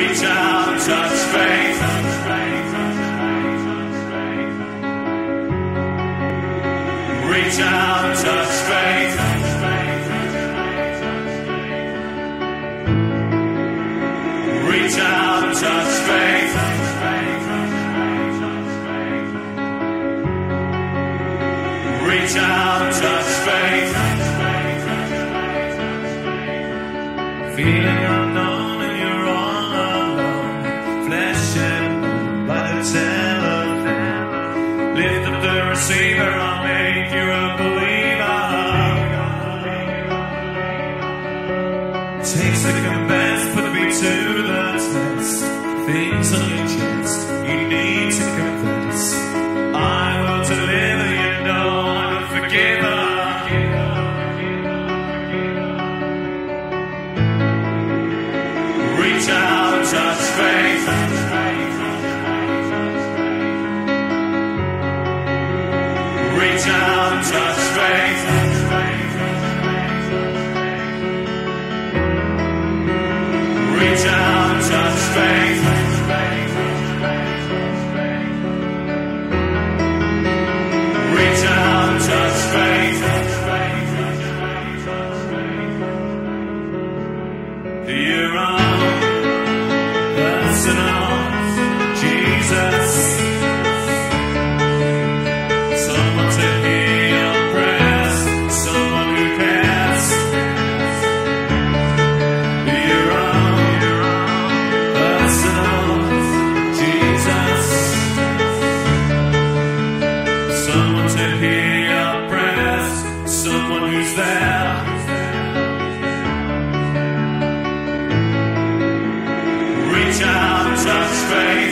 Reach out and touch faith. Reach out and touch faith. Reach out and touch faith. Reach out and touch faith. Feeling unknown and you're all alone. Flesh and bone by the telephone. Lift up the receiver, I'll make you a believer. Takes the compass, put the beat to the test. Things on your chest, you need to confess. I will deliver, you know I'm a forgiver. Reach out and touch faith. Reach out and touch faith. Reach out and touch faith. Reach out and touch faith. Your own personal Jesus. Someone to hear your prayers. Someone who cares. Your own personal Jesus. Someone to hear your prayers. Someone who's there. Reach out and touch faith.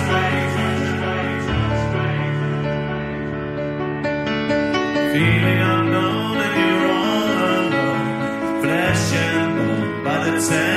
Feeling unknown and you're all alone. Flesh and bone by the